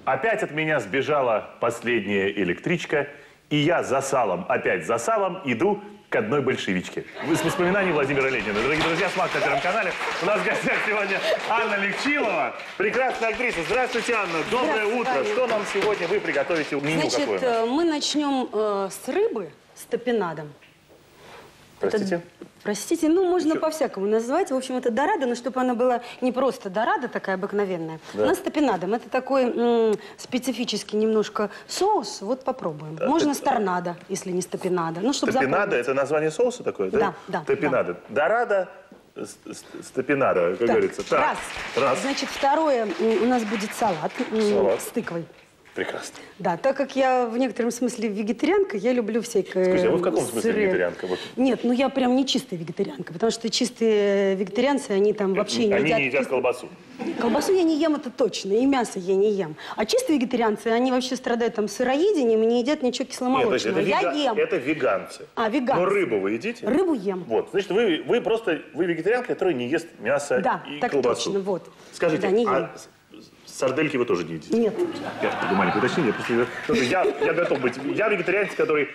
Опять от меня сбежала последняя электричка, и я за салом, опять за салом, иду к одной большевичке. С воспоминаний Владимира Ленина. Дорогие друзья, смотрите на Первом канале. У нас в гостях сегодня Анна Легчилова, прекрасная актриса. Здравствуйте, Анна. Доброе утро. Что нам сегодня вы приготовите? Меню какое? Значит, мы начнем с рыбы, с топинадом. Простите? Простите, ну, можно по-всякому назвать. В общем, это дорадо, но чтобы она была не просто дорадо, такая обыкновенная. Да. У нас топинадом. Это такой специфический немножко соус. Вот попробуем. Да, можно с торнадо, если не с топинадо. Ну, чтобы топинадо – это название соуса такое, да? Да, да. Топинадо. Да. Дорадо с топинадо, как говорится. Так, раз. Значит, второе, у нас будет салат с тыквой. Прекрасно. Да, так как я в некотором смысле вегетарианка, я люблю всякое... Скажите, а вы в каком смысле вегетарианка? Вот. Нет, ну я прям не чистая вегетарианка, потому что чистые вегетарианцы, они там вообще не едят... Они не едят колбасу. Колбасу я не ем, это точно, и мясо я не ем. А чистые вегетарианцы, они вообще страдают там сыроедением и не едят ничего кисломолочного. Нет, я ем. Это веганцы. А, веганцы. Но рыбу вы едите? Рыбу ем. Вот, значит, вы вегетарианка, которая не ест мясо и так колбасу. Точно, вот. Скажите, да, не ем. Сардельки вы тоже не едите? Нет. Я маленькое уточнение. Я готов быть. Я вегетарианец,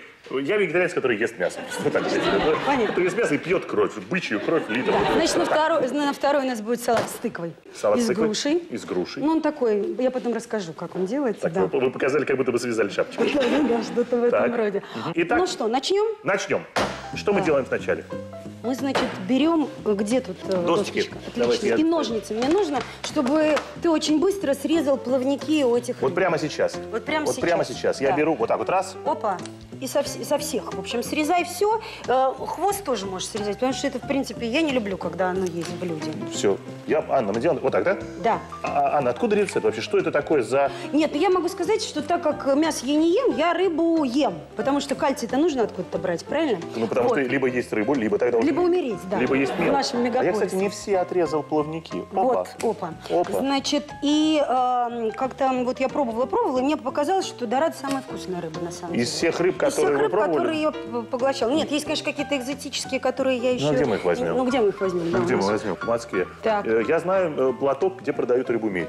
который ест мясо. Понятно. Который ест мясо и пьет кровь, бычью кровь, литр. Да. Значит, на второй у нас будет салат с тыквой. Салат с тыквой? Грушей. И с грушей. Ну, он такой, я потом расскажу, как он делается. Так, да. вы показали, как будто бы связали шапочку. Да, что-то в этом роде. Итак, ну что, начнем? Начнем. Что мы делаем вначале? Мы, значит, берем, где тут досочки? Отлично. И ножницы. Мне нужно, чтобы ты очень быстро срезал плавники у этих... Вот прямо сейчас. Вот прямо сейчас. Прямо сейчас. Я беру вот так вот раз. Опа. И со всех. В общем, срезай все. Хвост тоже можешь срезать, потому что это, в принципе, я не люблю, когда оно есть в блюде. Все. Анна, мы делаем вот так, да? Да. Анна, откуда рецепт вообще? Что это такое за... Нет, я могу сказать, что так как мясо я не ем, я рыбу ем. Потому что кальций-то нужно откуда-то брать, правильно? Ну, потому что либо есть рыбу, либо тогда... Либо умереть, да. Либо есть мел. В нашем мегаполисе. А я, кстати, не все отрезал плавники. Опа. Вот, опа. Значит, и как-то вот я пробовала, и мне показалось, что дорадо самая вкусная рыба, на самом деле. Из всех рыб, которые вы пробовали? Которые я поглощала. Нет, есть, конечно, какие-то экзотические, которые я еще... Ну, где мы их возьмем? Ну, где мы их возьмем? Да, где мы возьмем? В Москве. Так. Я знаю платок, где продают рыбу-меч.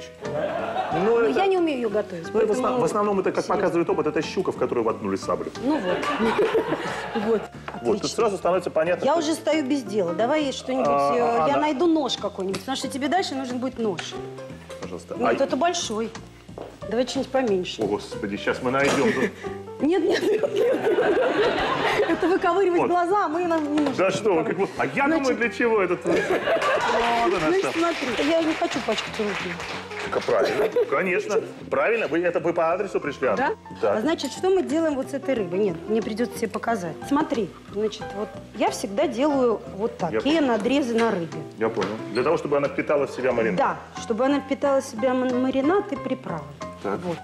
Но это... Я не умею ее готовить. Поэтому... В основном, это, как показывает опыт, это щука, в которую воткнули саблю. Ну вот. Вот, тут сразу становится понятно. Я уже стою без дела. Давай что-нибудь... Я найду нож какой-нибудь, потому что тебе дальше нужен будет нож. Пожалуйста. Нет, это большой. Давай что-нибудь поменьше. О, Господи, сейчас мы найдем. Нет. Это выковыривать глаза, а мы нам не нужно. Да что вы, как вы... А я думаю, для чего этот... Значит, смотри, я не хочу пачкать руки. Правильно, конечно. Правильно, вы по адресу пришли, Анна? Да? Значит, что мы делаем вот с этой рыбой? Нет, мне придется тебе показать. Смотри, значит, вот я всегда делаю вот такие надрезы на рыбе. Я понял. Для того, чтобы она впитала в себя маринад? Да, чтобы она впитала в себя маринад и приправы. Так. Вот.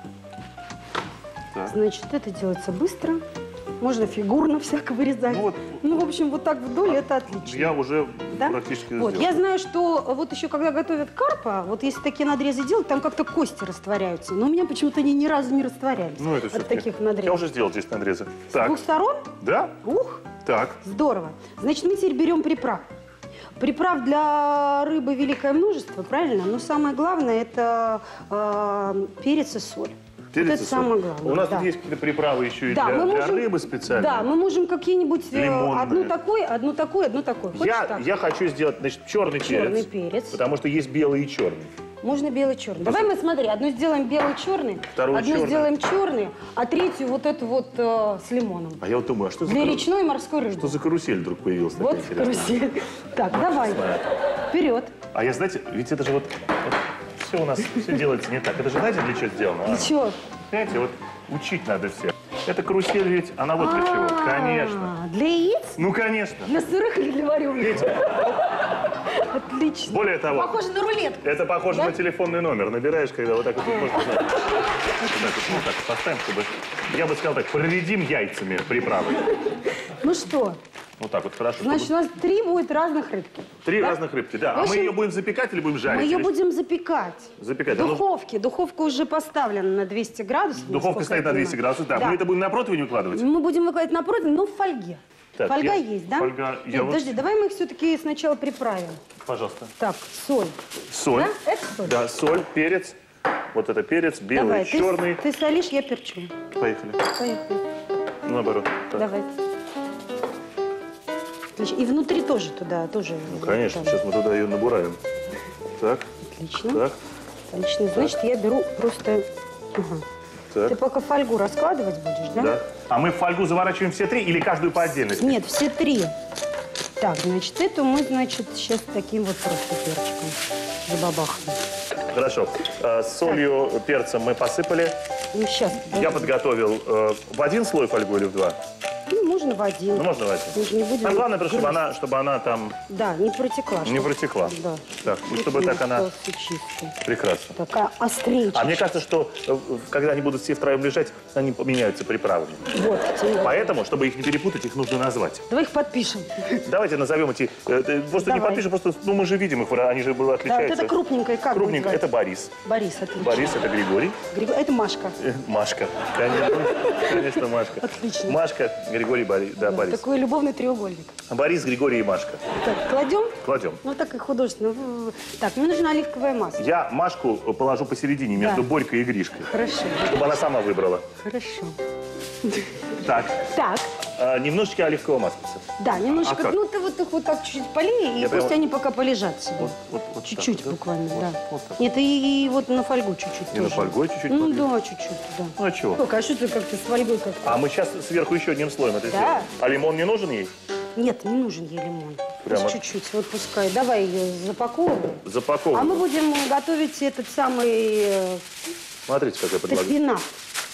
Так. Значит, это делается быстро. Можно фигурно всяко вырезать. Ну, в общем, вот так вдоль это отлично. Я уже практически сделал. Я знаю, что вот еще когда готовят карпа, вот если такие надрезы делать, там как-то кости растворяются. Но у меня почему-то они ни разу не растворялись. Ну, это от таких надрезов. Я уже сделал здесь надрезы. С двух сторон? Да. Ух. Так. Здорово. Значит, мы теперь берем приправ. Приправ для рыбы великое множество, правильно? Но самое главное – это перец и соль. Вот это самое главное. У нас тут есть какие-то приправы еще и для рыбы специально. Да, мы можем какие-нибудь одну такую. Я хочу сделать, значит, черный перец. Потому что есть белый и черный. Можно белый и черный. Давай мы, смотри, одну сделаем белый черный, одну сделаем черный, а третью вот эту вот с лимоном. А я вот думаю, а что за... Для речной и морской рыбы. Что за карусель вдруг появилась? Вот карусель. Так, давай. Вперед. А я, знаете, ведь это же вот все у нас все делается не так. Это же, знаете, для чего сделано? Для чего? Понимаете, вот учить надо всех. Эта карусель ведь, она вот для чего? Конечно. Для яиц? Ну, конечно. Для сырых или для вареных? Отлично. Более того... Похоже на рулетку. Это похоже на телефонный номер. Набираешь, когда вот так вот можно знать. Вот так поставим, чтобы... Я бы сказал так, проредим яйцами приправы. Ну что? Вот так вот, хорошо. Значит, у нас 3 будет разных рыбки. 3 разных рыбки, да. А мы ее будем запекать или будем жарить? Мы ее будем запекать. Запекать. В духовке. Духовка уже поставлена на 200 градусов. Духовка стоит на 200 градусов, да. Мы это будем на противень выкладывать? Мы будем выкладывать на противень, но в фольге. Фольга есть, да? Фольга. Нет, подожди, давай мы их все-таки сначала приправим. Пожалуйста. Так, соль. Соль. Да? Это соль? Да, соль, перец. Вот это перец, белый, Давай, черный. ты солишь, я перчу. Поехали. Поехали. Наоборот. Так. Давай. Отлично. И внутри тоже туда, тоже. Ну, конечно, сейчас мы туда ее набураем. Так. Отлично. Так. Отлично. Значит, я беру просто... Ага. Так. Ты пока фольгу раскладывать будешь, да? Да. А мы в фольгу заворачиваем все 3 или каждую по отдельности? Нет, все 3. Так, значит, эту мы, значит, сейчас таким вот просто перчиком забабахаем. Хорошо. С солью, перцем мы посыпали. Ну, сейчас. Я подготовил в 1 слой фольгу или в 2? Ну, можно в 1. Ну, можно в 1. Мы же не будем... Нам главное, чтобы она там Да, не протекла. не протекла. Да. Так, и чтобы так она... остался чистый. Прекрасно. Такая острее. А мне кажется, что когда они будут все втроем лежать, они поменяются приправами. Вот. Поэтому, чтобы их не перепутать, их нужно назвать. Давай их подпишем. Давайте назовем эти... Просто не Давай. подпишем, просто ну, мы же видим их, они же Да, отличаются. вот это крупненькое как Крупненько. называется? Это Борис. Борис, отлично. Борис, это Григорий. Это Машка. Машка. Конечно, Машка. Отлично. Машка, Григорий, Борис. Да, Борис. Такой любовный треугольник. Борис, Григорий и Машка. Так, кладем? Кладем. Ну, так и художественно. Так, мне нужно оливковое масло. Я Машку положу посередине, между Да. Борькой и Гришкой. Хорошо. Чтобы она сама выбрала. Хорошо. Так. Так, Немножечко оливкового масла. да, немножко, как? ну, ты вот их вот так чуть-чуть полей, и Я пусть прямо- они пока полежат себе. Вот Чуть-чуть так, да? буквально, да. Вот так. Нет, и вот на фольгу чуть-чуть И на тоже. фольгой чуть-чуть Ну, подлить? да, чуть-чуть, да. Ну, а чего? Только, а что ты как-то с фольгой как-то? А мы сейчас сверху еще одним слоем это Да. сделаем. А лимон не нужен ей? Нет, не нужен ей лимон. Прямо? Пусть чуть-чуть, вот пускай. Давай ее запаковываем. Запаковываем. А мы будем готовить этот самый Смотрите, как я предлагаю. топинат.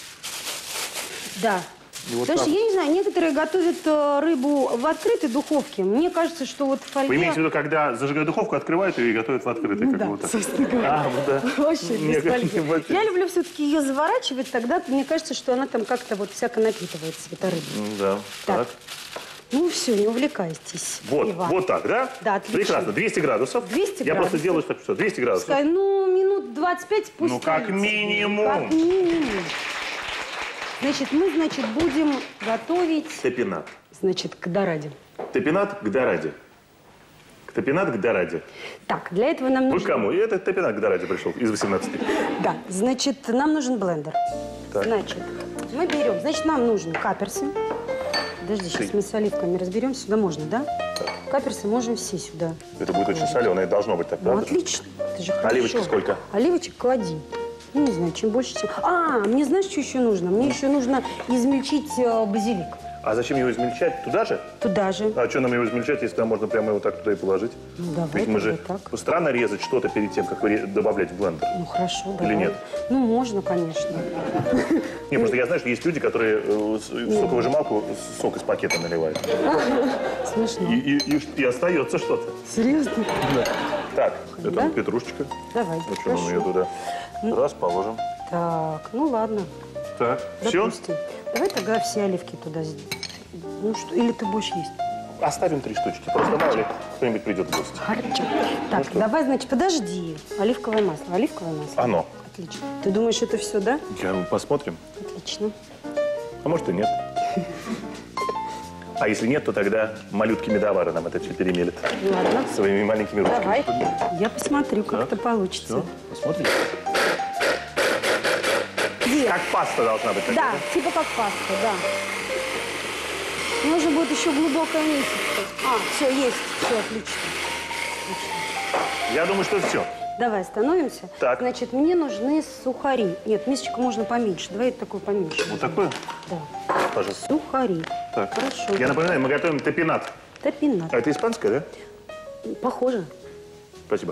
Да. И вот Потому так. что, я не знаю, некоторые готовят рыбу в открытой духовке. Мне кажется, что вот в фольге... Вы имеете в виду, когда зажигают духовку, открывают ее и готовят в открытой? Ну как да, бы вот так? собственно говоря. А, вот да. Вообще Мне без фольги. кажется, вот- Я люблю все-таки ее заворачивать, тогда мне кажется, что она там как-то вот всяко напитывается, эта рыба. Да, Так. так. Ну все, не увлекайтесь. Вот, Иван. вот так, да? Да, отлично. Прекрасно. 200 градусов. 200 Я просто градусов. делаю, так что 200 градусов. Пускай, ну, минут 25 пусть Ну, как стоит. минимум. Как минимум. Значит, мы, будем готовить, Топинат. значит, к дораде. Топинат к дораде. Топинат к дораде. Так, для этого нам Вы нужно... кому? И этот топинат к дораде пришел из 18. Да, значит, нам нужен блендер. Так. Значит, мы берем, значит, нам нужны каперсы. Подожди, сейчас мы с оливками разберемся. Сюда можно, да? Каперсы можем все сюда. Это будет очень соленое, должно быть так, Ну, правда? отлично. Это же хорошо. Оливочек сколько? Оливочек клади. Ну, не знаю, чем больше, тем... А, мне знаешь, что еще нужно? Мне еще нужно измельчить базилик. А зачем его измельчать? Туда же? Туда же. А что нам его измельчать, если там можно прямо его так туда и положить? Ну, давай Ведь мы же... тогда так. Странно резать что-то перед тем, как добавлять в блендер. Ну, хорошо, Или давай. нет? Ну, можно, конечно. Не, просто я знаю, что есть люди, которые в соковыжималку сок из пакета наливают. Смешно. И остается что-то. Серьезно? Так, это Да? петрушечка. Давай, Ну что, нам ее хорошо. туда раз положим. Так, ну ладно. Так, все? Допустим. Давай тогда все оливки туда. Ну что, или ты будешь есть? Оставим 3 штучки. Просто мало ли кто-нибудь придет в гости. Хорошо. Так, что? давай, значит, подожди. Оливковое масло. Оливковое масло. Оно. Отлично. Ты думаешь, это все, да? Посмотрим. Отлично. А может и нет. А если нет, то тогда малютки-медовары нам это все перемелят. Ладно. Своими маленькими ручками. Давай. Я посмотрю, как Так, это получится. Все, посмотрим. Где? Как паста должна быть. Да, типа как паста, да. Нужно будет еще глубокое месице. А, все, есть. Все, отлично. Я думаю, что все. Давай, становимся. Так. Значит, мне нужны сухари. Нет, мисочку можно поменьше. Давай такую поменьше. Вот такое? Да. Пожалуйста. Сухари. Так. Хорошо. Я напоминаю, мы готовим топинат. Топинат. А это испанское, да? Похоже. Спасибо.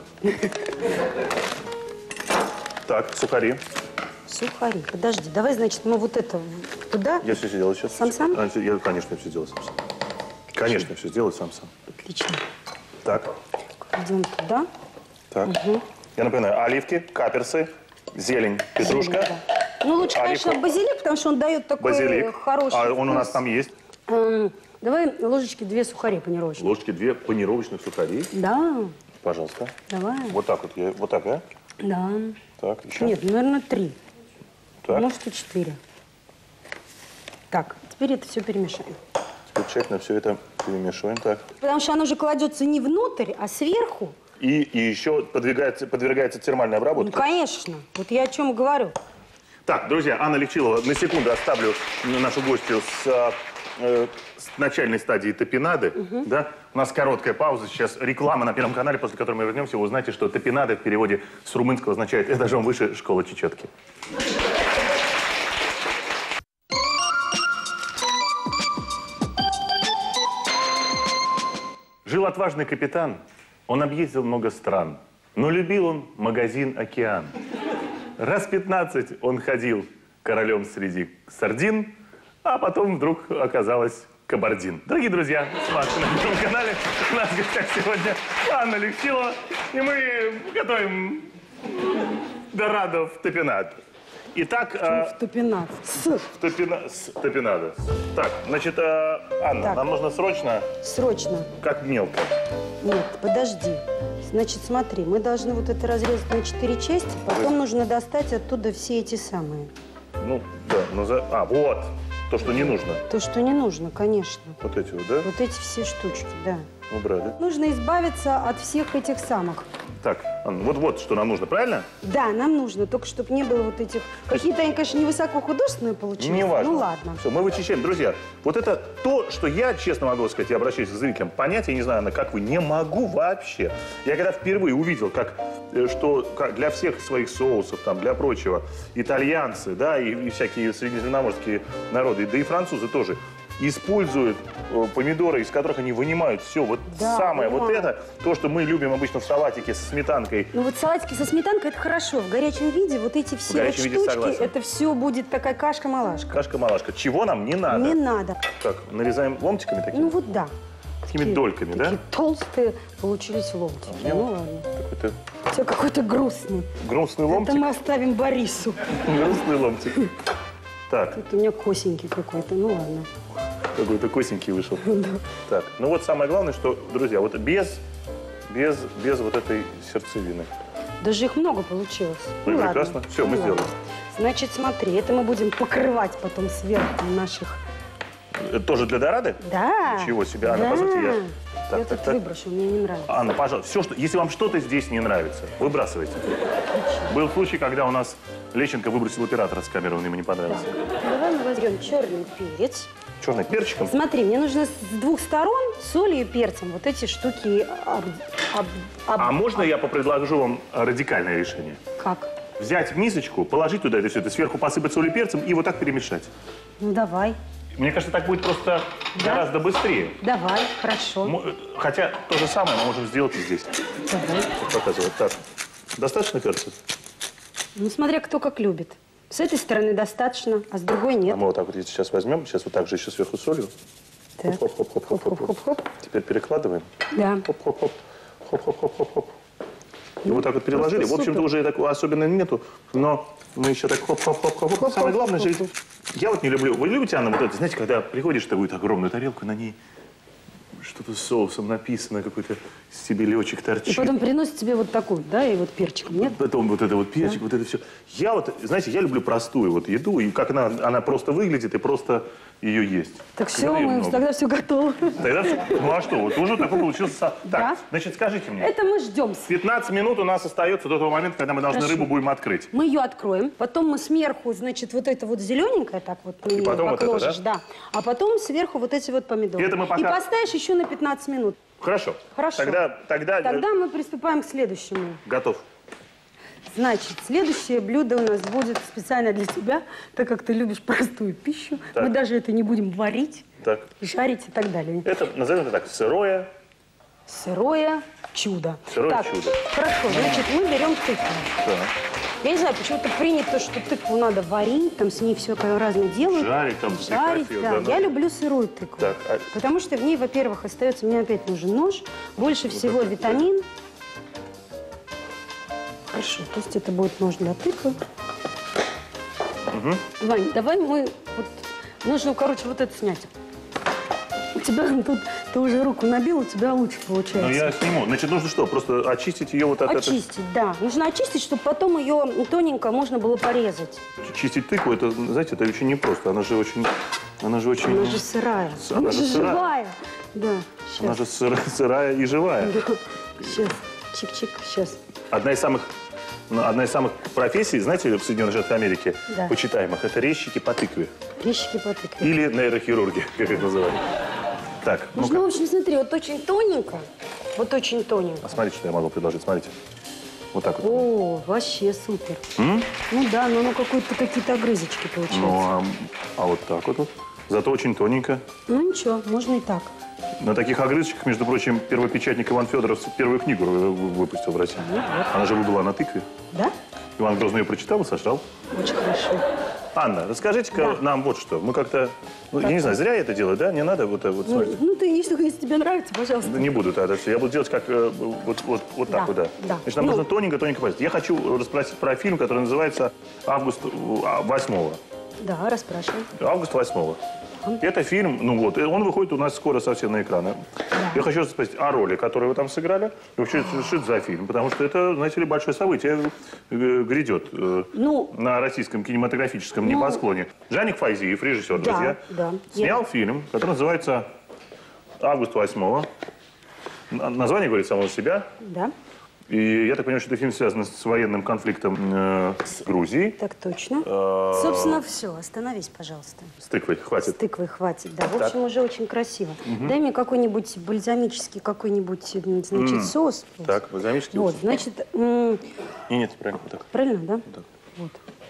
Так, сухари. Сухари. Подожди, давай, значит, мы вот это туда. Я все сделаю сейчас. Сам-сам? Я, конечно, все сделаю сам-сам. Конечно, все сделаю сам-сам. Отлично. Так, Кладем туда. так. Я напоминаю, оливки, каперсы, зелень, петрушка, Зелень, да. Ну, лучше, оливка. конечно, базилик, потому что он дает такой базилик. хороший А он у нас вкус. там есть. Давай ложечки 2 сухари панировочных. Ложки 2 панировочных сухарей. Да, Пожалуйста. давай. Вот так вот. Вот так, да? Да. Так, еще. Нет, наверное, 3. Так. Может, и 4. Так, теперь это все перемешаем. Теперь тщательно все это перемешиваем. Так. Потому что оно же кладется не внутрь, а сверху. И еще подвергается термальной Ну, обработке. конечно. Вот я о чем говорю. Так, друзья, Анна Легчилова, на секунду оставлю нашу гостью с начальной стадии топинады. Да? У нас короткая пауза, сейчас реклама на Первом канале, после которой мы вернемся, вы узнаете, что топинада в переводе с румынского означает «этажом выше школа чечетки». Жил отважный капитан, он объездил много стран, но любил он магазин «Океан». Раз 15 он ходил королем среди сардин, а потом вдруг оказалась кабардин. Дорогие друзья, смотрите на Первом канале. У нас в гостях сегодня Анна Легчилова, и мы готовим дорадо в топинад. Итак, В топинад. топинада. Так, значит, Анна, Так. нам нужно срочно, Срочно. как мелко. Нет, подожди. Значит, смотри, мы должны вот это разрезать на 4 части, потом нужно достать оттуда все эти самые. Ну, да, вот, то, что не нужно. То, что не нужно, конечно. Вот эти вот, да? Вот эти все штучки, да. Убрали. Нужно избавиться от всех этих самых. Так, Анна, вот что нам нужно, правильно? Да, нам нужно, только чтобы не было вот этих... Какие-то они, конечно, невысокохудожественные получились. Не важно. Ну, ладно. Все, мы вычищаем. Друзья, вот это то, что я, честно могу сказать, я обращаюсь к зрителям, понять, я не знаю, Анна, как вы, не могу вообще. Я когда впервые увидел, как для всех своих соусов, там, для прочего, итальянцы, да, и всякие средиземноморские народы, да и французы тоже, используют помидоры, из которых они вынимают все. Вот Да, самое, да. вот это, то, что мы любим обычно в салатике с сметанкой. Ну вот салатики со сметанкой – это хорошо. В горячем виде вот эти все вот горячем виде штучки, согласен. это все будет такая кашка-малашка. Кашка-малашка. Чего нам не надо? Не надо. Так, нарезаем ломтиками такими? Ну вот да. Такими дольками, да? Такие толстые получились ломтики. Нет. Ну ладно. Какой-то У тебя какой-то грустный. грустный Это ломтик. мы оставим Борису. Грустный ломтик. Так, Это у меня косенький какой-то. Ну ладно. какой-то косенький вышел. Так, ну вот самое главное, что, друзья, вот без вот этой сердцевины. Даже их много получилось. Ну и ладно. прекрасно. Все, мы ладно. сделали. Значит, смотри, это мы будем покрывать потом сверху наших... Это тоже для дорады? Да. Ничего себе. Анна, да. позвольте я... Так, Я так, тут так. выброшу, мне не нравится. Анна, пожалуйста, если вам что-то здесь не нравится, выбрасывайте. Был случай, когда у нас Лещенко выбросил оператора с камеры, он ему не понравился. Давай мы возьмем черный перец. Черный перчиком. Смотри, мне нужно с двух сторон солью и перцем вот эти штуки А можно я предложу вам радикальное решение? Как? Взять мисочку, положить туда это все, это сверху посыпать солью и перцем и вот так перемешать. Ну, давай. Мне кажется, так будет просто гораздо быстрее. Давай, хорошо. Хотя то же самое мы можем сделать и здесь. Давай. Показывать. Так, достаточно перца? Ну, смотря кто как любит. С этой стороны достаточно, а с другой А нет. мы вот так вот сейчас возьмем, сейчас вот так же еще сверху солью. Так. Хоп-хоп-хоп-хоп-хоп-хоп. Хоп-хоп-хоп. Теперь перекладываем. Да. Хоп-хоп-хоп. Хоп-хоп-хоп-хоп-хоп. И вот так вот переложили. В общем-то, уже такого особенно нету, но мы еще так хоп-хоп-хоп-хоп. Самое главное же, я вот не люблю. Вы любите, Анна, вот это, знаете, когда приходишь в такую огромную тарелку, на ней что-то с соусом написано, какой-то стебелечек И торчит. потом приносит тебе вот такую, да, и вот перчиком, нет? Потом вот это вот перчик, вот это все. Я вот, знаете, я люблю простую вот еду, и как она просто выглядит, и просто ее есть. Так все, Когда её мы много. тогда все готово. Тогда все. Ну а что, вот уже такой получился. Так, Да. значит, скажите мне, Это мы ждем. 15 минут у нас остается до того момента, когда мы должны Хорошо. рыбу будем открыть. Мы ее откроем, потом мы сверху, значит, вот это вот зелененькое так вот на нее потом вот это, положишь, да? А потом сверху вот эти вот помидоры. И это мы пока- И поставишь еще на 15 минут. Хорошо. Хорошо. Тогда Тогда мы приступаем к следующему. готов. Значит, следующее блюдо у нас будет специально для тебя, так как ты любишь простую пищу. Так. Мы даже это не будем варить, Так. жарить и так далее. Это, назовем это так, сырое. Сырое чудо. Сырое так, чудо. Хорошо, значит, мы берем тыкву. Да. Я не знаю, почему-то принято, что тыкву надо варить, там с ней все разное делают. Жарить, там, Жарить, запекать её, да. да, Я да. люблю сырую тыкву. Так, а- Потому что в ней, во-первых, остается, мне опять нужен нож, больше всего это- витамин. Хорошо, то есть это будет нож для тыквы. Вань, давай мы, вот, нужно, короче, вот это снять. У тебя тут, ты уже руку набил, у тебя лучше получается. Ну, я сниму. Значит, нужно что? Просто очистить ее вот от этого? Очистить, да. Нужно очистить, чтобы потом ее тоненько можно было порезать. Чистить тыкву, это, знаете, это очень непросто. Она же очень... Она же сырая. Она же сырая. живая. Да, Она сейчас. же сырая и живая. Сейчас. Чик-чик, сейчас. Одна из самых профессий, знаете, в Соединенных Штатах Америки, Да. почитаемых, это резчики по тыкве. Резчики по тыкве. Или нейрохирурги, как их называют. Так, Ну, ну-ка. в общем, смотри, вот очень тоненько. Вот очень тоненько. А смотрите, что я могу предложить. Смотрите. Вот так вот. О, вообще супер. Ну да, но какие-то огрызочки получаются. Ну, а вот так вот. Зато очень тоненько. Ну ничего, можно и так. На таких огрызочках, между прочим, первопечатник Иван Федоров первую книгу выпустил в России. Ну, вот. Она же была на тыкве. Да? Иван Грозный ее прочитал и сожрал. Очень хорошо. Анна, расскажите-ка нам вот что. Мы как-то, ну, я не знаю, зря я это делаю, да? Не надо вот смотрите. Ну, ты, если тебе нравится, пожалуйста. Не буду тогда все. Я буду делать как вот так вот, да. Да. Значит, нам Ну. нужно тоненько пасть. Я хочу расспросить про фильм, который называется «Август 8-го». Да, расспрашивай. Август 8-го. Это фильм, ну вот, он выходит у нас скоро совсем на экраны. Я хочу спросить о роли, которую вы там сыграли. И вообще, что это за фильм? Потому что это, знаете ли, большое событие грядет на российском кинематографическом небосклоне. Жаник Файзиев, режиссер, друзья, снял фильм, который называется «Август 8-го». Название говорит само за себя. Да. И я так понимаю, что этот фильм связан с военным конфликтом с Грузией. Так точно. Собственно, все. Остановись, пожалуйста. С тыквой хватит. С тыквой хватит, да. В общем, уже очень красиво. Дай мне какой-нибудь бальзамический, значит, соус. Так, бальзамический Вот, уксус. значит, Нет, правильно, вот так. правильно, да? Так. Вот.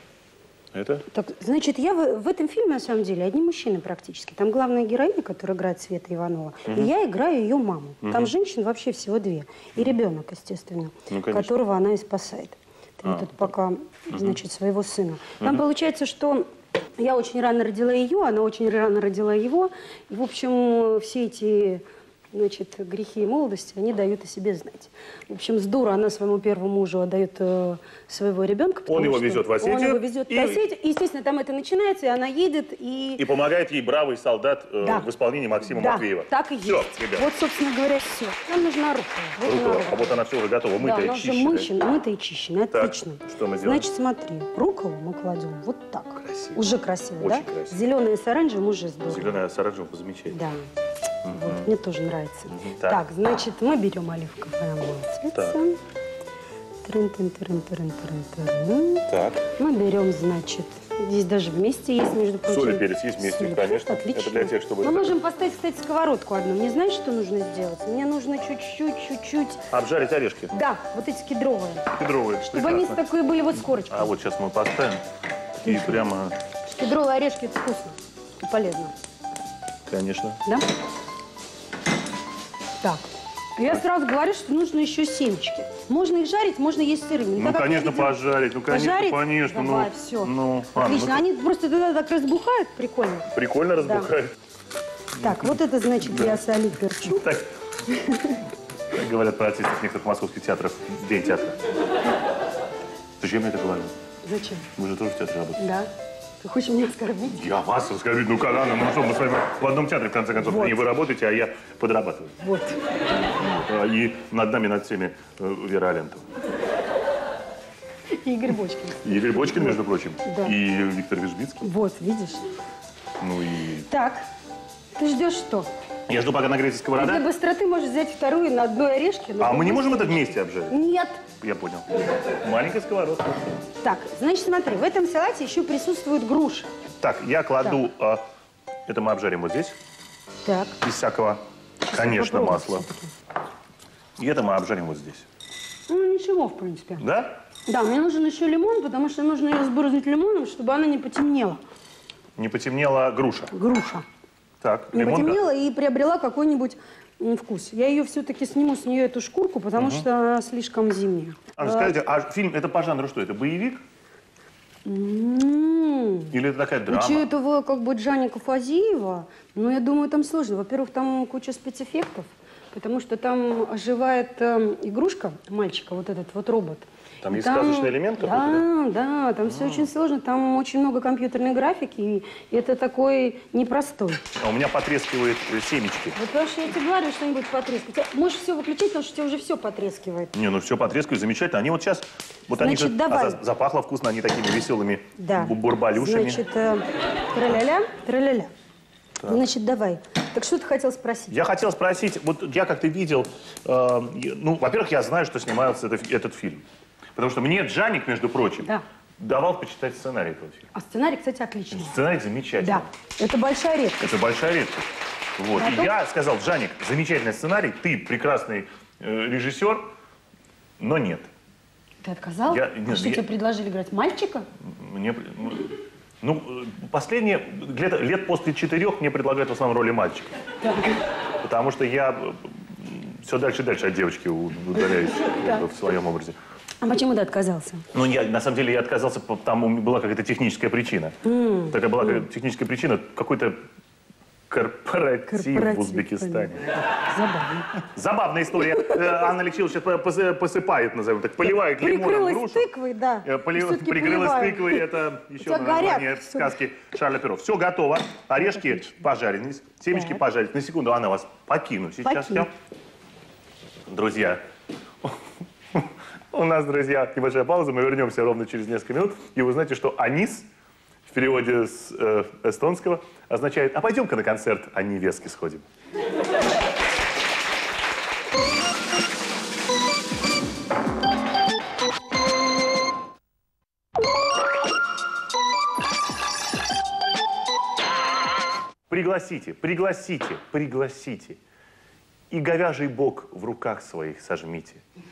Это? Так, значит, я в этом фильме, на самом деле, одни мужчины практически. Там главная героиня, которая играет Света Иванова, и я играю ее маму. Там женщин вообще всего 2. И ребенок, естественно, которого она и спасает. Тут пока, значит, своего сына. Там получается, что я очень рано родила ее, она очень рано родила его. И, в общем, все эти... Значит, грехи молодости, они дают о себе знать. В общем, с дура она своему первому мужу отдает своего ребенка. Он его везет в Осетию. Он его везет в Осетию. И, естественно, там это начинается, и она едет, и... И помогает ей бравый солдат в исполнении Максима Матвеева. Так и есть. Все, ребят. Вот, собственно говоря, все. Нам нужна рука. Вот она Рукола. рука. А вот она все уже готова, мытая, она уже чищенная. мытая и чищенная. Так, Отлично. что мы делаем? Значит, смотри, руколу мы кладем вот так. Красиво. Уже красиво, Очень да? красиво. Зеленая с оранжевым уже здорово. Зеленая с оранжевым замечательно. Да. Вот, мне тоже нравится. Так. Так, значит, мы берем оливковое Так. масло. Трын-трын-трын-трын-трын-трын. Так. Мы берем, значит, здесь даже вместе есть, между прочим. Соль и перец есть вместе, Соль и конечно. перец, отлично. Это для тех, чтобы... Мы можем поставить, кстати, сковородку одну. Мне знаешь, что нужно сделать? Мне нужно чуть-чуть... Обжарить орешки. Да, вот эти кедровые. Кедровые. Чтобы они такие были вот с корочкой. А вот сейчас мы поставим. И прямо, Кедровые орешки – это вкусно и полезно. конечно. Да? Так. Я сразу говорю, что нужно еще семечки. Можно их жарить, можно есть сырыми. Ну, конечно, пожарить. Ну, конечно, Пожарить? конечно. Давай, Ну, все. ну, Анна, Отлично. ну, Они просто тогда так разбухают, прикольно. прикольно разбухает. Так, вот это значит я солю, перчу. Так говорят про артистов некоторых московских театров в день театра. Зачем я это говорю? Зачем? Мы же тоже в театре работаем. Да. Ты хочешь меня оскорбить? Я вас оскорбить? Ну, Анна, ну что, мы с вами в одном театре, в конце концов. Вот. Не вы работаете, а я подрабатываю. Вот. И над нами, над всеми Вера Алентова. И Игорь Бочкин. И Игорь Бочкин, между прочим. Да. И Виктор Вежбицкий. Вот, видишь? Ну и... Так, ты ждешь что? Я жду, пока нагреется Для сковорода. быстроты можешь взять вторую на одной орешке. А мы не можем это вместе обжарить? Нет. Я понял. Маленькая сковородка. Так, значит, смотри, в этом салате еще присутствует груша. Так, я кладу... это мы обжарим вот здесь. Так. Без всякого, конечно, попробуй масла. всё-таки. И это мы обжарим вот здесь. Ну, ничего, в принципе. Да? Да, мне нужен еще лимон, потому что нужно ее сбрызнуть лимоном, чтобы она не потемнела. Не потемнела груша. Груша. Так, Не лимон. потемнела и приобрела какой-нибудь вкус. Я ее все-таки сниму с нее эту шкурку, потому что она слишком зимняя. Анна, скажите, а фильм это по жанру что? Это боевик? Или это такая драма? Учитывая как бы Джаника Фазиева, ну, я думаю, там сложно. Во-первых, там куча спецэффектов, потому что там оживает игрушка мальчика, вот этот вот робот. Там есть сказочный элемент какой-то, да, там все очень сложно. Там очень много компьютерной графики, и это такой непростой. А у меня потрескивает семечки. Вот потому что я тебе говорю, что-нибудь потрескивает. Можешь все выключать, потому что у тебя уже все потрескивает. Не, ну все потрескивает, замечательно. Они вот сейчас, вот Значит, они же, давай. запахло вкусно, они такими веселыми Да. бурбалюшами. Значит, траля-ля, траля-ля. Значит, давай. Так что ты хотел спросить? Я хотел спросить, вот я как ты видел, ну, во-первых, я знаю, что снимался этот фильм. Потому что мне Джаник, между прочим, давал почитать сценарий этого фильма. А сценарий, кстати, отличный. Сценарий замечательный. Да, это большая редкость. Это большая редкость. Вот. И я сказал, Джаник, замечательный сценарий, ты прекрасный режиссер, но нет. Ты отказал? Нет, что тебе предложили играть? Мальчика? Мне... Ну, последние лет после 4 мне предлагают в основном роли мальчика. Да. Потому что я все дальше и дальше от девочки удаляюсь в своем образе. А почему ты отказался? Ну, на самом деле я отказался, там была какая-то техническая причина. Такая была техническая причина, какой-то корпоратив в Узбекистане. Забавно. Забавная история. Анна Алексеевна сейчас посыпает, назовем так, поливает лимоном грушу. Прикрылась тыквой, да. Прикрылась тыквой, это еще название сказки Шарля Перро. Все готово. Орешки пожарились, семечки пожарились. На секунду, Анна, вас покину сейчас. Друзья, у нас, друзья, небольшая пауза. Мы вернемся ровно через несколько минут. И вы знаете, что анис в переводе с эстонского означает «а пойдем-ка на концерт, а невестки сходим». Пригласите, пригласите, пригласите. И говяжий бок в руках своих сожмите.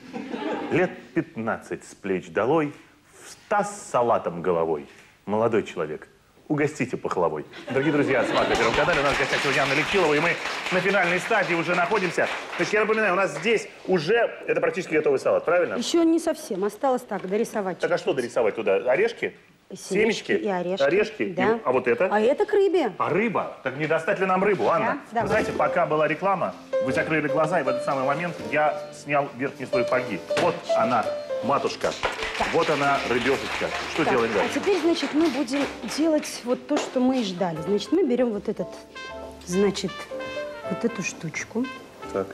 Лет 15 с плеч долой, в таз с салатом головой. Молодой человек, угостите пахлавой. Дорогие друзья, смотрите на Первом канале. У нас в гостях сегодня Анна Алексилова, и мы на финальной стадии уже находимся. Значит, я напоминаю, у нас здесь уже, это практически готовый салат, правильно? Еще не совсем, осталось так, дорисовать. Так, а что дорисовать туда? Орешки? Семечки и орешки. Орешки? Да. А вот это? А это к рыбе. А рыба? Так не достать ли нам рыбу, Анна? Да, вы знаете, пока была реклама, вы закрыли глаза, и в этот самый момент я снял верхний слой фольги. Вот она, матушка. Так. Вот она, рыбешечка. Что делаем дальше? А теперь, значит, мы будем делать вот то, что мы и ждали. Значит, мы берем вот этот, значит, вот эту штучку. Так.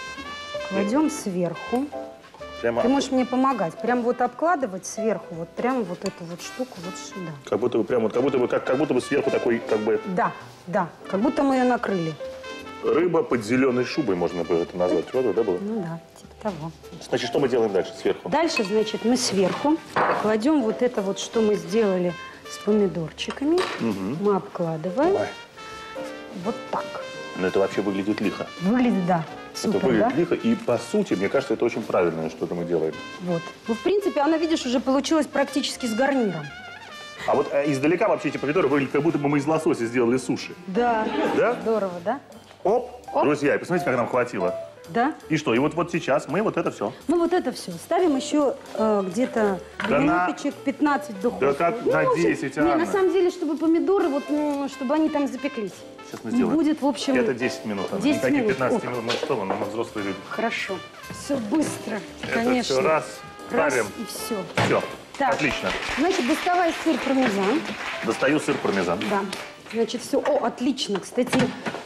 Кладем сверху. Прямо... Ты можешь мне помогать. Прям вот обкладывать сверху, вот прямо вот эту вот штуку вот сюда. Как будто бы прямо, как будто бы сверху такой, как бы... Да, да, как будто мы ее накрыли. Рыба под зеленой шубой, можно бы это назвать. Вот, да, было? Ну да, типа того. Значит, что мы делаем дальше, сверху? Дальше, значит, мы сверху кладем вот это вот, что мы сделали с помидорчиками. Мы обкладываем. Ой. Вот так. Но это вообще выглядит лихо. Выглядит, да. Супер, это выглядит да? лихо, и по сути, мне кажется, это очень правильное что-то мы делаем. Вот. Ну, в принципе, она, видишь, уже получилась практически с гарниром. А вот издалека вообще эти помидоры выглядят, как будто бы мы из лосося сделали суши. Да. Да? Здорово, да? Оп. Друзья, посмотрите, как нам хватило. Да. И что? И вот сейчас мы вот это все. Ну, вот это все. Ставим еще где-то минуточек 15 в духовку. Да как на 10, Не, на самом деле, чтобы помидоры, вот, чтобы они там запеклись. Сейчас мы сделаем. Будет, в общем... Это 10 минут. 10 Никаких минут. 15 минут. Ну что вы, мы взрослые люди. Хорошо. Все быстро, это конечно. все раз, ставим. И все. Все. Так, отлично. Значит, доставай сыр пармезан. Достаю сыр пармезан. Да. Значит, все. О, отлично. Кстати,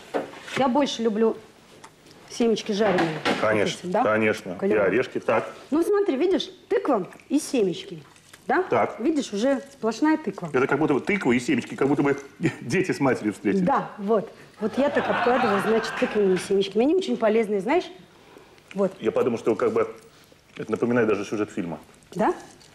я больше люблю семечки жареные. Конечно, вот эти, да? конечно. И орешки. Так. Ну, смотри, видишь, тыква и семечки. Да? Так. Видишь, уже сплошная тыква. Это как будто бы тыква и семечки, как будто бы дети с матерью встретились. Да, вот. Вот я так обкладываю, значит, тыквенными семечками. Они очень полезные, знаешь? Вот. Я подумал, что как бы это напоминает даже сюжет фильма. Да?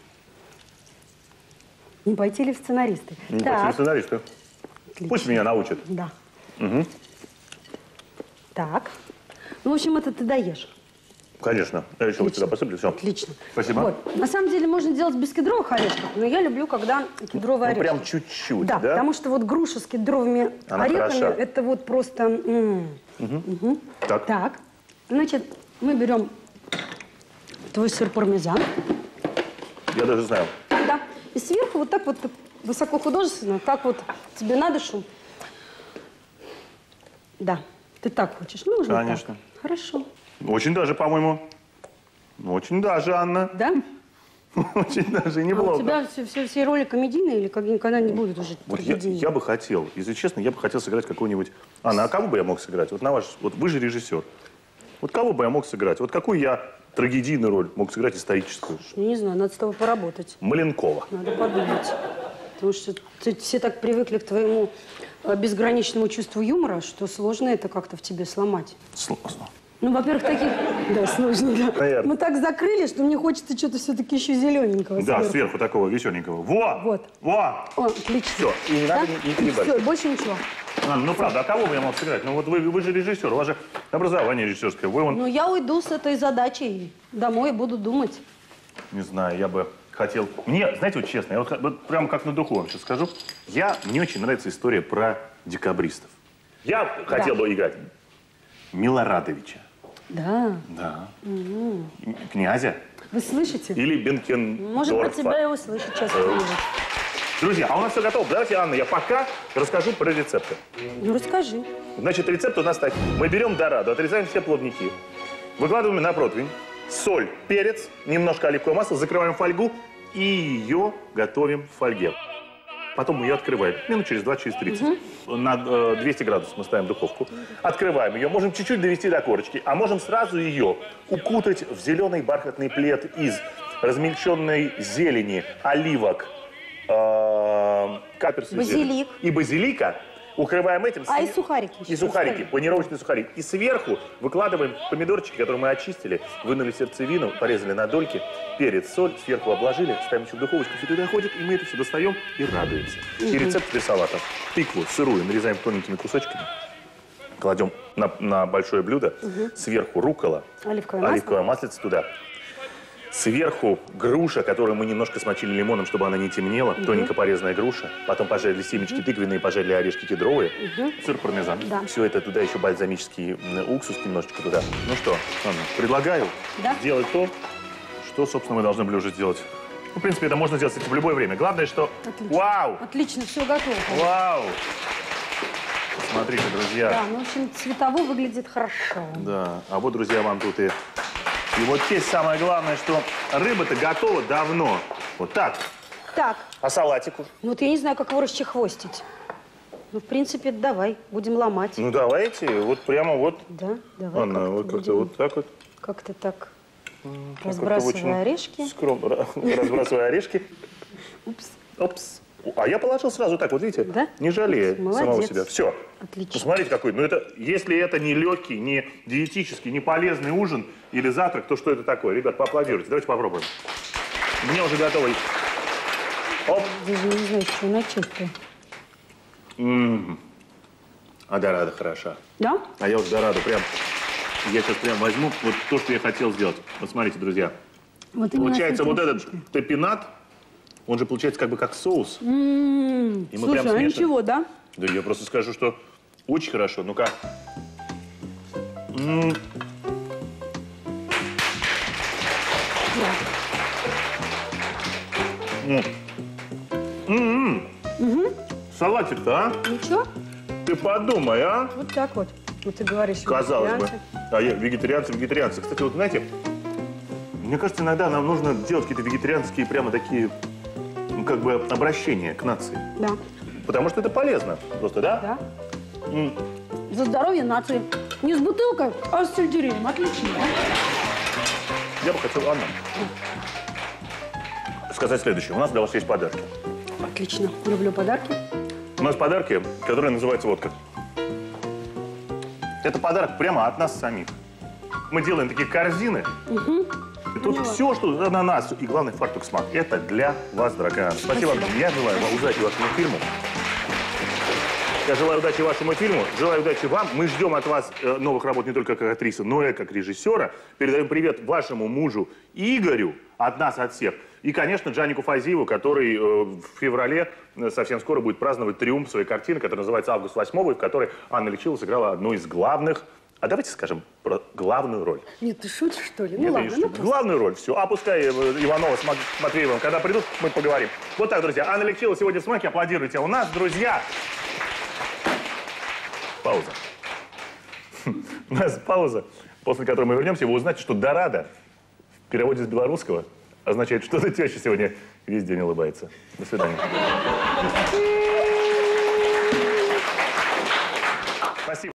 Не пойти ли в сценаристы? Не пойти ли в сценаристы? Отлично. Пусть меня научат. Да. Угу. Так. Ну, в общем, это ты даешь. Конечно. Я еще вот сюда посыплю. Все. Отлично. Спасибо. Вот. На самом деле можно делать без кедровых орешков, но я люблю, когда кедровые орешки. Прям чуть-чуть, да? Потому что вот груша с кедровыми орехами, хороша. Это вот просто... Угу. Так. Так. Значит, мы берем твой сыр пармезан. Я даже знаю. Да. И сверху вот так вот высокохудожественно, как вот тебе на душу. Да. Ты так хочешь? Ну, можно конечно. так. Хорошо. Очень даже, по-моему. Очень даже, Анна. Да? Очень даже неплохо. А у тебя все роли комедийные или никогда не будут уже вот я бы хотел, если честно, я бы хотел сыграть какого-нибудь... Анна, а кого бы я мог сыграть? Вот на ваш... Вот вы же режиссер. Вот кого бы я мог сыграть? Вот какую я трагедийную роль мог сыграть историческую? Не знаю, надо с тобой поработать. Маленкова. Надо подумать. Потому что все так привыкли к твоему безграничному чувству юмора, что сложно это как-то в тебе сломать. Сложно. Ну, во-первых, таких... Да, сложно, да. Наверное. Мы так закрыли, что мне хочется что-то все-таки еще зелененького. Да, сверху такого веселенького. Во! Вот. Во! О, отлично. Все, и не надо не перебарщивать. Все, больше ничего. Ну, правда, а кого бы я мог сыграть? Ну, вот вы же режиссер, у вас же образование режиссерское. Вы Ну, я уйду с этой задачей домой и буду думать. Не знаю, я бы хотел... Мне, знаете, вот честно, я вот прямо как на духу вам сейчас скажу. Мне очень нравится история про декабристов. Я хотел бы играть Милорадовича. Да. Да. Князя. Вы слышите? Или Бенкендорфа. Можем про тебя и услышать сейчас что-нибудь. Друзья, а у нас все готово. Давайте, Анна, я пока расскажу про рецепты. Ну, расскажи. Значит, рецепт у нас такой. Мы берем дораду, отрезаем все плавники, выкладываем на противень, соль, перец, немножко оливкового масла, закрываем фольгу и ее готовим в фольге. Потом мы ее открываем, минут через 20, через 30. На 200 градусов мы ставим духовку. Открываем ее, можем чуть-чуть довести до корочки, а можем сразу ее укутать в зеленый бархатный плед из размельченной зелени, оливок, каперсовой Базилик. зелени и базилика. Укрываем этим. А и сухарики И еще сухарики, оставим. панировочные сухарики. И сверху выкладываем помидорчики, которые мы очистили, вынули сердцевину, порезали на дольки, перец, соль, сверху обложили, ставим еще в духовочку, все туда ходит, и мы это все достаем и радуемся. И рецепт для салата. Тыкву сырую нарезаем тоненькими кусочками, кладем на большое блюдо, сверху руккола, оливковое маслице туда. Сверху груша, которую мы немножко смочили лимоном, чтобы она не темнела. Тоненько порезанная груша. Потом пожарили семечки тыквенные, пожарили орешки кедровые. Сыр пармезан. Да. Все это туда еще бальзамический уксус немножечко туда. Ну что, Анна, предлагаю сделать то, что, собственно, мы должны были уже сделать. Ну, в принципе, это можно сделать, кстати, в любое время. Главное, что... Отлично. Вау! Отлично, все готово. Вау! Смотрите, друзья. Да, ну, в общем, цветово выглядит хорошо. Да, а вот, друзья, вам тут и... И вот здесь самое главное, что рыба-то готова давно. Вот так. Так, А салатику? ну вот я не знаю, как его расчехвостить. Ну, в принципе, давай, будем ломать. Ну, давайте, вот прямо вот. Да, давай. Анна, вот как-то будем вот так вот. Как-то так, Как-то разбрасывая очень орешки. Скромно. Разбрасывая орешки. Упс. Опс. А я положил сразу так, вот видите? Да? Не жалея Молодец. самого себя. Все. Отлично. Посмотрите, какой. Ну, это, если это не легкий, не диетический, не полезный ужин или завтрак, то что это такое? Ребят, поаплодируйте. Давайте попробуем. Мне уже готово. Оп. Даже не знаю, с чего начать-то. А дорада хороша. Да? А я вот дораду прям... Я сейчас прям возьму вот то, что я хотел сделать. Вот смотрите, друзья. Вот именно Получается, с этим вот этот фишкой. топинат, он же получается как бы как соус. И мы Слушай, прям а смешиваем. ничего, да? Да я просто скажу, что очень хорошо. Ну-ка. Салатик-то, а? Ничего? Ты подумай, а? Вот так вот. Вот ты говоришь, Казалось бы. вегетарианцы. А я вегетарианцы. Кстати, вот знаете, мне кажется, иногда нам нужно делать какие-то вегетарианские прямо такие, ну, как бы обращения к нации. Да. Потому что это полезно. Просто, да? Да. За здоровье нации. Не с бутылкой, а с сельдереем. Отлично. Я бы хотел, Анна, сказать следующее. У нас для вас есть подарки. Отлично. Люблю подарки. У нас подарки, которые называются вот как. Это подарок прямо от нас самих. Мы делаем такие корзины. И тут все, что на нас, и главный фартук смак. Это для вас, дорогая Анна. Спасибо вам. Я желаю вам удачи вашему фильму. Я желаю удачи вашему фильму, желаю удачи вам. Мы ждем от вас новых работ не только как актрисы, но и как режиссера. Передаем привет вашему мужу Игорю, от нас, от всех. И, конечно, Джанику Фазиеву, который в феврале совсем скоро будет праздновать триумф своей картины, которая называется «Август 8», и в которой Анна Личилова сыграла одну из главных. А давайте скажем про главную роль. Нет, ты шутишь, что ли? Нет, Ну я не ладно, шучу. Главную роль, все. А пускай Иванова с Матвеевым, когда придут, мы поговорим. Вот так, друзья. Анна Личилова сегодня в «Смаке». Аплодируйте. У нас, друзья... Пауза. У нас пауза, после которой мы вернемся, и вы узнаете, что «дорада» в переводе с белорусского означает, что эта теща сегодня весь день улыбается. До свидания. Спасибо.